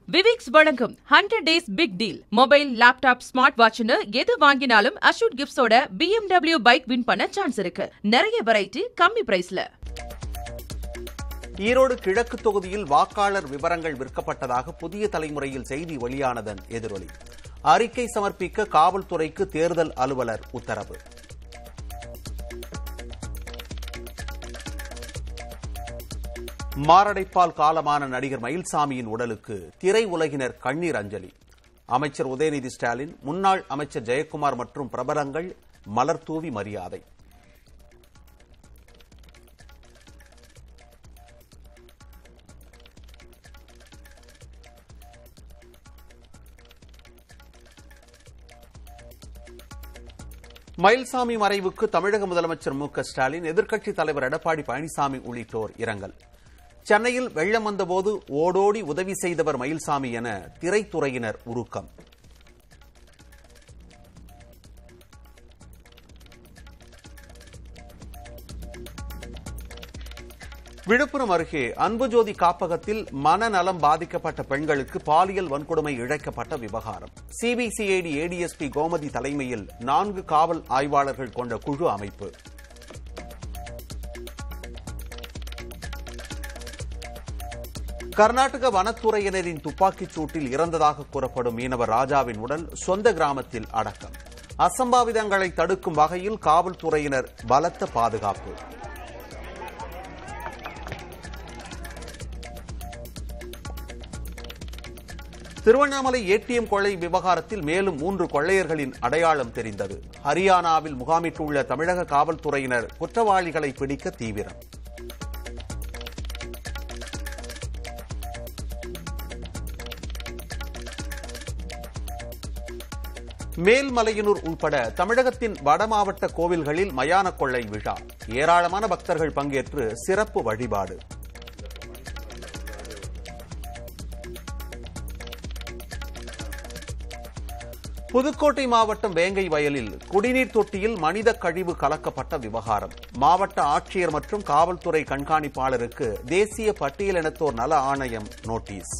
Viveks valangum 100 days big deal. Mobile, laptop, smartwatch nu ethu vanginalum assured gifts oda BMW bike win panna chance irukku. Naraya Vareity Kammi price la. Erode கிழக்கு தொகுதியில் வாக்காளர் விவரங்கள் விற்கப்பட்டதாக புதிய தலைமுறையில் செய்தி வெளியானதன் எதிரொலி. அறிக்கை சமர்ப்பிக்க காவல்துறைக்கு தேர்தல் அலுவலர் உத்தரவு. மாரடைப்பால் காலமான நடிகர் மயில்சாமியின் உடலுக்கு திரை உலகினர் கண்ணீர் அஞ்சலி. அமைச்சர் உதயநிதி ஸ்டாலின், முன்னாள் அமைச்சர் ஜெயக்குமார் மற்றும் பிரபலங்கள் மலர் தூவி மரியாதை. மயில்சாமி மறைவுக்கு தமிழக முதலமைச்சர் MK ஸ்டாலின், எதிர்க்கட்சித் தலைவர் எடப்பாடி பழனிசாமி உள்ளிட்டோர் இரங்கல். சென்னையில் வெள்ளம் வந்தபோது ஓடோடி உதவி செய்தவர் மயில்சாமி என திரைத்துறையினர் உருக்கம். விழுப்புரம் அருகே அன்புஜோதி காப்பகத்தில் மனநலம் பாதிக்கப்பட்ட பெண்களுக்கு பாலியல் வன்கொடுமை இழைக்கப்பட்ட விவகாரம். சிபிசிஐடி ADSP கோமதி தலைமையில் 4 காவல் ஆய்வாளர்கள் கொண்ட குழு அமைப்பு. கர்நாடக வனத்துறையினரின் துப்பாக்கிச் சூட்டில் இறந்ததாக கூறப்படும் மீனவர் ராஜாவின் உடல் சொந்த கிராமத்தில் அடக்கம். அசம்பாவிதங்களை தடுக்கும் வகையில் காவல்துறையினர் பலத்த பாதுகாப்பு. திருவண்ணாமலை ATM கொள்ளை விவகாரத்தில் மேலும் 3 கொள்ளையர்களின் அடையாளம் தெரிந்தது. ஹரியானாவில் முகாமிட்டுள்ள தமிழக காவல்துறையினர் குற்றவாளிகளை பிடிக்க தீவிரம். மேல்மலையனூர் உள்பட தமிழகத்தின் வடமாவட்ட கோவில்களில் மயான கொள்ளை விழா. ஏராளமான பக்தர்கள் பங்கேற்று சிறப்பு வழிபாடு. புதுக்கோட்டை மாவட்டம் வேங்கை வயலில் குடிநீர் தொட்டியில் மனித கழிவு கலக்கப்பட்ட விவகாரம். மாவட்ட ஆட்சியர் மற்றும் காவல்துறை கண்காணிப்பாளருக்கு தேசிய பட்டியலினத்தோர் நல ஆணையம் நோட்டீஸ்.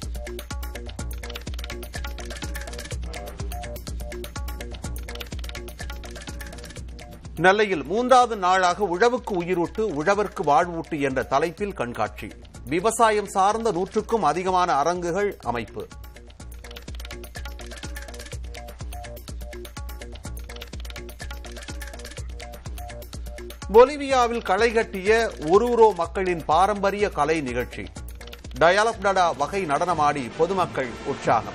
நெல்லையில் 3வது நாளாக உழவுக்கு உயிரூட்டு, உழவர்க்கு வாழ்வூட்டு என்ற தலைப்பில் கண்காட்சி. விவசாயம் சார்ந்த 100க்கும் அதிகமான அரங்குகள் அமைப்பு. பொலிவியாவில் களை கட்டிய உருரோ மக்களின் பாரம்பரிய கலை நிகழ்ச்சி. டயாலப்டடா வகை நடனமாடி பொதுமக்கள் உற்சாகம்.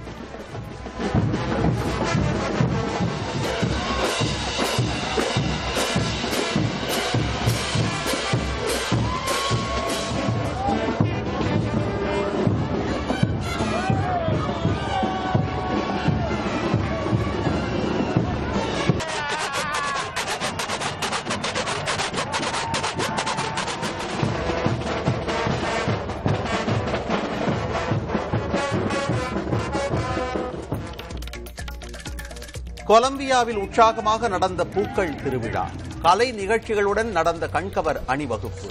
கொலம்பியாவில் உற்சாகமாக நடந்த பூக்கள் திருவிழா. கலை நிகழ்ச்சிகளுடன் நடந்த கண்கவர் அணிவகுப்பு.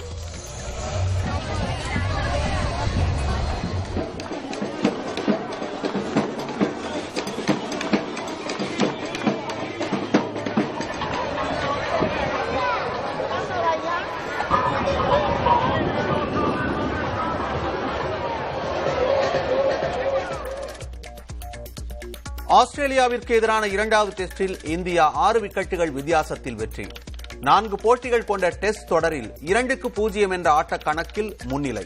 ஆஸ்திரேலியாவிற்கு எதிரான 2வது டெஸ்டில் இந்தியா 6 விக்கெட்டுகள் வித்தியாசத்தில் வெற்றி. 4 போட்டிகள் கொண்ட டெஸ்ட் தொடரில் 2-0 என்ற ஆட்ட கணக்கில் முன்னிலை.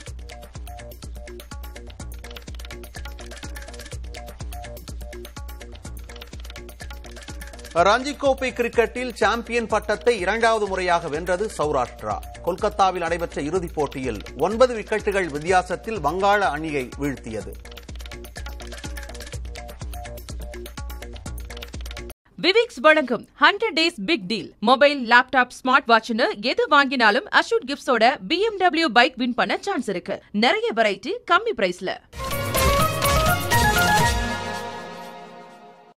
ரஞ்சி கோப்பை கிரிக்கெட்டில் சாம்பியன் பட்டத்தை 2வது முறையாக வென்றது சௌராஷ்டிரா. கொல்கத்தாவில் நடைபெற்ற இறுதிப் போட்டியில் 9 விக்கெட்டுகள் வித்தியாசத்தில் வங்காள அணியை வீழ்த்தியது. Viveks valangum 100 days big deal. Mobile, laptop, smartwatch nu ethu vanginalum assured gifts oda BMW bike win panna chance irukku. Naraya Vareity Kammi price la.